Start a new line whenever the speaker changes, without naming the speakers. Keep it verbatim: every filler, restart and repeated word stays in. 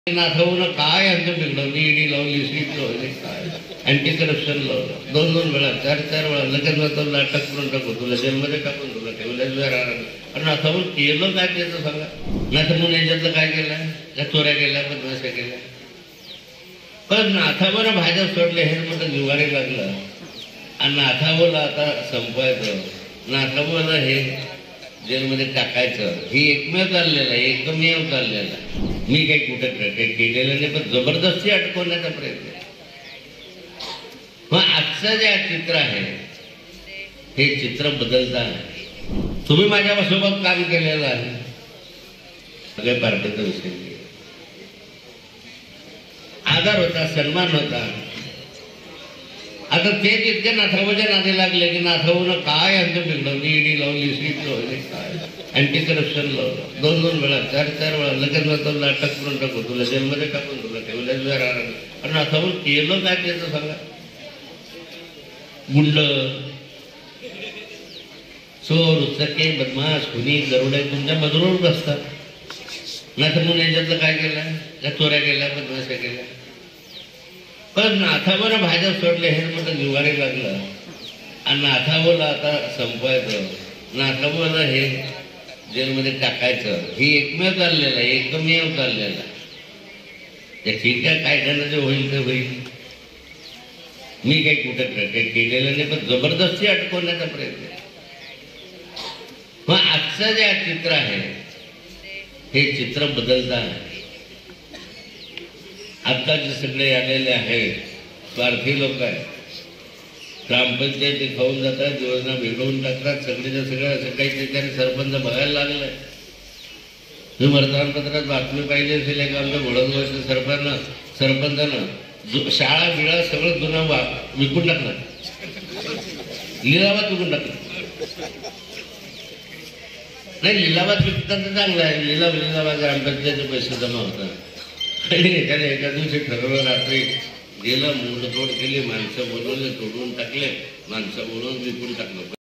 नाथवनं काय अंतर बिघडवलं, ईडी लावली, सीट लावली, काय अँटी करप्शन लावलं, दोन दोन वेळा चार चार वेळा लगेच तुला अटक करून टाकू, तुला जेलमध्ये टाकून तुला ठेवलं. आणि नाथवून केलं काय त्याचं सांगा. नाथवून याच्यातलं काय केलं, त्या चोऱ्या केल्या, बदमाशा केल्या. पण नाथावर भाजप सोडले हे मध्ये जुगारी लागलं आणि नाथावला आता संपवायचं, नाथावला हे जेलमध्ये टाकायचं, ही एकमेव चाललेलं आहे, एकमेव चाललेलं आहे. मी काही कुठं काही केलेलं नाही, पण जबरदस्ती अटकवण्याचा प्रयत्न. मग आजचं जे चित्र आहे हे चित्र बदलतं आहे. तुम्ही माझ्यासोबत काम केलेलं आहे, सगळ्या पार्टीचा विषय आदर होता, सन्मान होता. आता ते जितके नाथावच्या नादी लागले की नाथावनं काय अंतर बिघडवली, ईडी लावली, सीट लावली, काय अँटी करप्शन लावलं, दोन दोन वेळा चार चार वेळा लगेच तुला अटक करून टाकू, तुला जेलमध्ये टाकून तुला ठेवलं. आणि नाथावून केलं काय त्याचं सांगा. गुंड, चोर, चके, बदमाश, खुनी, दरोडे तुमच्या मधुरवर बसतात. नाथावून याच्यातलं काय केलं, त्या चोऱ्या केल्या, बदमाशा केल्या. पण नाथावर भाजप सोडले हे मध्ये जुगारी लागलं आणि नाथावला आता संपवायचं, नाथावला हे जेलमध्ये टाकायचं, ही एकमेव चाललेलं आहे, एकमेव चाललेलं आहे. ठीक आहे, कायद्यानं जे होईल ते होईल. मी काही कुठं काही केलेलं नाही, पण जबरदस्ती अटकवण्याचा प्रयत्न. मग आजचं जे चित्र आहे हे चित्र बदलतं आहे. आता जे सगळे आलेले आहेत स्वार्थी लोक आहेत, ग्रामपंचायती खाऊन जातात, योजना बिघडवून टाकतात, सगळेच्या सगळ्या सकाळी ठिकाणी सरपंच बघायला लागलाय. तुम्ही वर्तमानपत्रात बातमी पाहिजे असेल एक आमच्या घोडदवरच्या सरपंचानं सरपंचानं शाळा बिळा सगळं जुनं वा विकून टाकलं, लिलावात विकून टाकलं. नाही, लिलावात विकतात तर चांगलं आहे, लिलाव लिलावा ग्रामपंचायतीचे पैसे जमा होतात. त्याने एका दिवशी ठरवलं, रात्री गेलं, मोडतोड केली, माणसं बोलवले, तोडून टाकले, माणसं बोलवून विकून टाकलं.